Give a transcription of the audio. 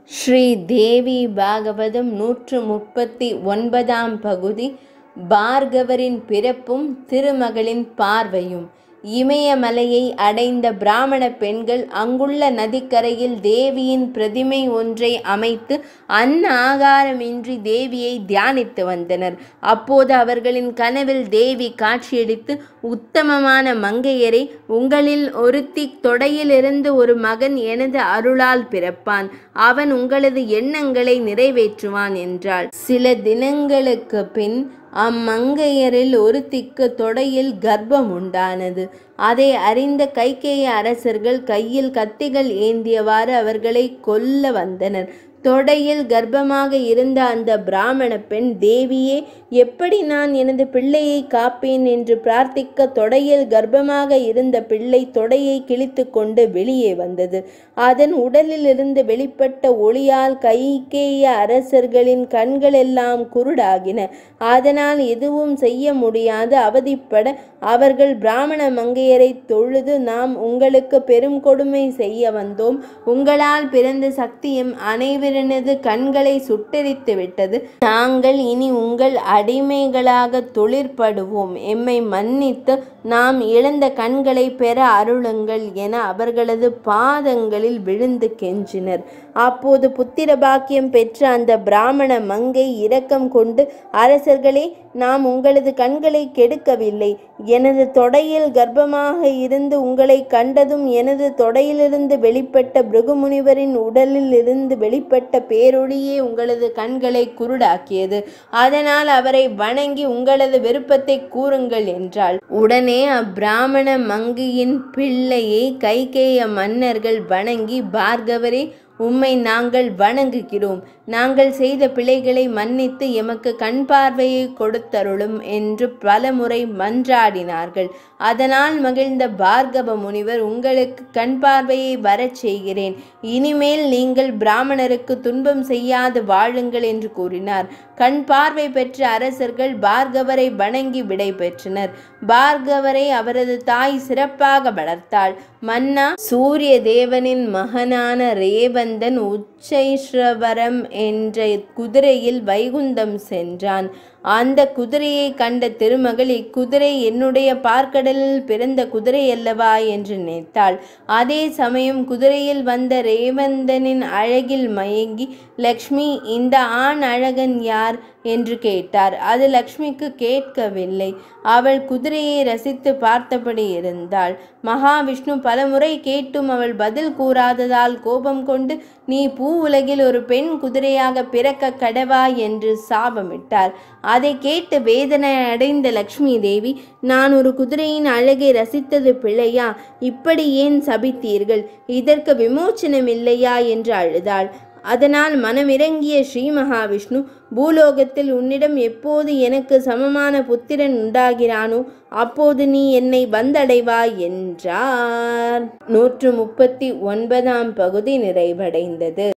ஸ்ரீ தேவி பாகவதம் 139ஆம் பகுதி. பார்கவரின் பிறப்பும் திருமகளின் பார்வையும். இமயமலையை அடைந்த பிராமண பெண்கள் அங்குள்ள நதிக்கரையில் தேவியின் பிரதிமை ஒன்றை அமைத்து அன்ன ஆகாரமின்றி தேவியை தியானித்து வந்தனர். அப்போது அவர்களின் கனவில் தேவி காட்சியளித்து, உத்தமமான மங்கையரை, உங்களில் ஒருத்தி தொடையிலிருந்து ஒரு மகன் எனது அருளால் பிறப்பான். அவன் உங்களது எண்ணங்களை நிறைவேற்றுவான் என்றாள். சில தினங்களுக்கு பின் அம்மங்கையரில் ஒருத்திக்கு தொடையில் கர்ப்பம் உண்டானது. அதை அறிந்த கைகேய அரசர்கள் கையில் கத்திகள் ஏந்தியவாறு அவர்களை கொல்ல வந்தனர். தொடையில் கர்ப்பமாக இருந்த அந்த பிராமண பெண், தேவியே, எப்படி நான் எனது பிள்ளையை காப்பேன் என்று பிரார்த்திக்க தொடையில் கர்ப்பமாக இருந்த பிள்ளை தொடையை கிழித்து கொண்டு வெளியே வந்தது. அதன் உடலில் இருந்து வெளிப்பட்ட ஒளியால் கைகேய அரசர்களின் கண்களெல்லாம் குருடாகின. அதனால் எதுவும் செய்ய முடியாது அவதிப்பட அவர்கள் பிராமண மங்கையரை தொழுது, நாம் உங்களுக்கு பெரும் கொடுமை செய்ய வந்தோம். உங்களால் பிறந்த சக்தியும் அனைவரனது கண்களை சுட்டெரித்து விட்டது. நாங்கள் இனி உங்கள் அடிமைகளாக தொழிற்படுவோம். எம்மை மன்னித்து நாம் இழந்த கண்களை பெற அருளுங்கள் என அவர்களது பாதங்களில் விழுந்து கெஞ்சினர். அப்போது புத்திர பாக்கியம் பெற்ற அந்த பிராமண மங்கை இரக்கம் கொண்டு, அரசர்களே, நாம் உங்களது கண்களை கெடுக்கவில்லை. எனது தொடையில் கர்ப்பமாக இருந்து உங்களை கண்டதும் எனது தொடையிலிருந்து வெளிப்பட்ட பிருகுமுனிவரின் உடலில் இருந்து வெளிப்பட்ட பேரொளியே உங்களது கண்களை குருடாக்கியது. அதனால் அவரை வணங்கி உங்களது விருப்பத்தை கூறுங்கள் என்றாள். உடனே அப்பிராமண மங்கையின் பிள்ளையை கைகேய மன்னர்கள் வணங்கி, பார்கவரே, உம்மை நாங்கள் வணங்குகிறோம். நாங்கள் செய்த பிழைகளை மன்னித்து எமக்கு கண் பார்வையை கொடுத்தருளும் என்று பலமுறை மன்றாடினார்கள். அதனால் மகிழ்ந்த பார்கவ முனிவர், உங்களுக்கு கண் பார்வையை வரச் செய்கிறேன். இனிமேல் நீங்கள் பிராமணருக்கு துன்பம் செய்யாது வாழுங்கள் என்று கூறினார். கண் பார்வை பெற்ற அரசர்கள் பார்கவரை வணங்கி விடை பெற்றனர். பார்கவரை அவரது தாய் சிறப்பாக வளர்த்தாள். மன்னா, சூரிய தேவனின் மகனான ரேவந்தன் உச்சைஸ்ரவரம் என்ற குதிரையில் வைகுந்தம் சென்றான். அந்த குதிரையை கண்ட திருமகள், இக்குதிரை என்னுடைய பார்க்கடலில் பிறந்த குதிரை அல்லவா என்று நினைத்தாள். அதே சமயம் குதிரையில் வந்த ரேவந்தனின் அழகில் மயங்கி, லக்ஷ்மி, இந்த ஆண் அழகன் யார் என்று கேட்டார். அது லக்ஷ்மிக்கு கேட்கவில்லை. அவள் குதிரையை ரசித்து பார்த்தபடி இருந்தாள். மகாவிஷ்ணு பலமுறை கேட்டும் அவள் பதில் கூறாததால் கோபம் கொண்டு, நீ பூ உலகில் ஒரு பெண் குதிரையாக பிறக்க கடவா என்று சாபமிட்டார். அதை கேட்டு வேதனை அடைந்த லக்ஷ்மி தேவி, நான் ஒரு குதிரையின் அழகை ரசித்தது பிழையா? இப்படி ஏன் சபித்தீர்கள்? இதற்கு விமோச்சனம் இல்லையா என்று அழுதாள். அதனால் மனமிறங்கிய ஸ்ரீ மகாவிஷ்ணு, பூலோகத்தில் உன்னிடம் எப்போது எனக்கு சமமான புத்திரன் உண்டாகிறானோ அப்போது நீ என்னை வந்தடைவாய் என்றார். 139ஆம் பகுதி நிறைவடைந்தது.